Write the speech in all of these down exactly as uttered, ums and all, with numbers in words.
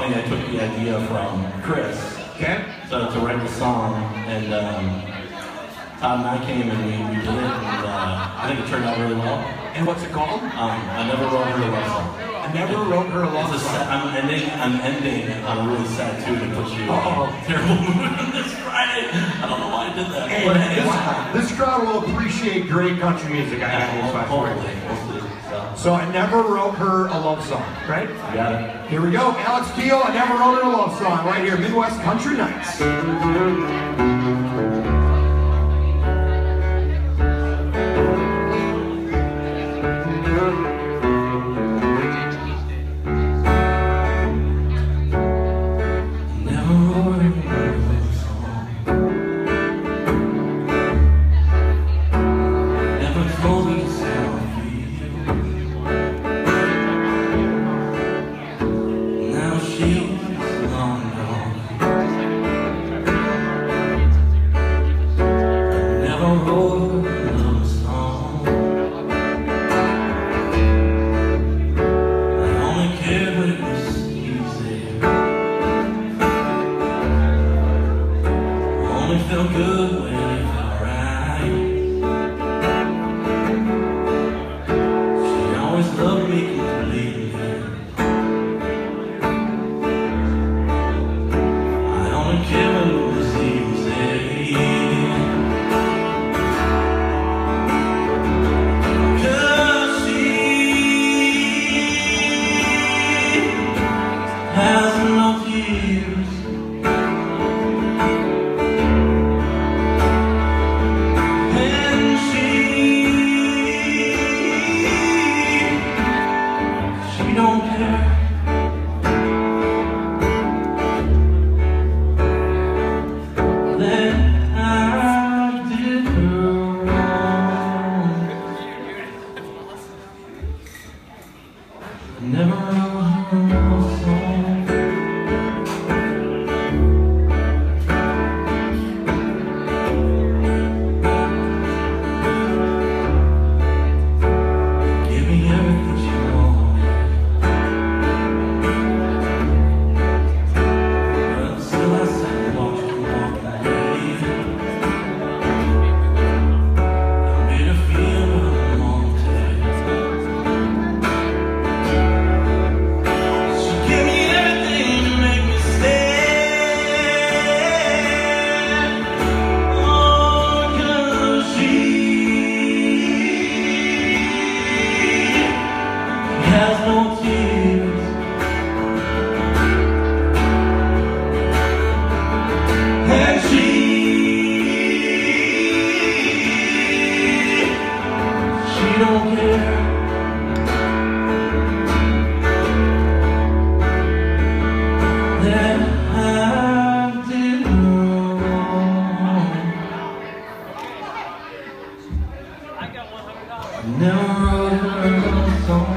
funny, I took the idea from Chris. Okay. So to write the song, and um, Todd and I came and we, we did it, and uh, I think it turned out really well. And what's it called? Um, I never wrote her a love song. I never wrote her a love It's a song. sad, I'm ending. I'm ending on a really sad tune to put you Uh-oh. in a terrible mood on this Friday. I don't know why I did that. Hey, but this, wow. this crowd will appreciate great country music. I got news by for you. So I never wrote her a love song, right? You got it. Here we go. Alex Kiel, I never wrote her a love song. Right here, Midwest Country Nights. Felt good when it felt right. She always loved me completely. I only care when it was easy. 'Cause she has no tears. Don't care. That I did her wrong. I never wrote her a song. Give me everything she wants. Has no tears. And she, she don't care. That I did wrong. I got one hundred dollars. Never wrote her a song.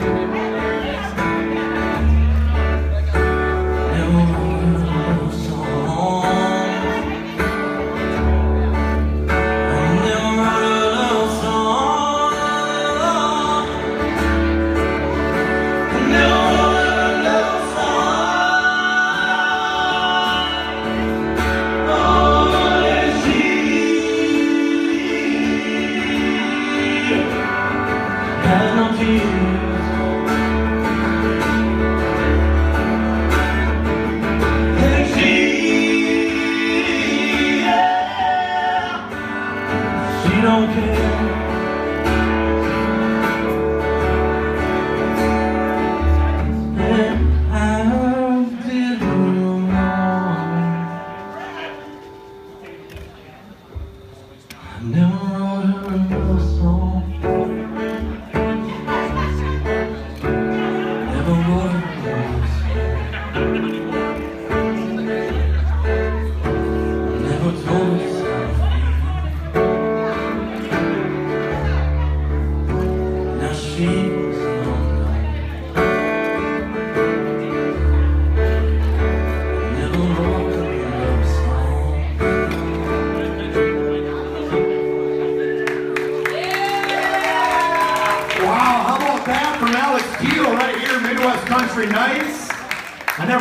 Has no tears. And she, yeah, she don't care. That I did her wrong. I never wrote her a song. Wow, how about that from Alex Kiel right here, Midwest Country Nights.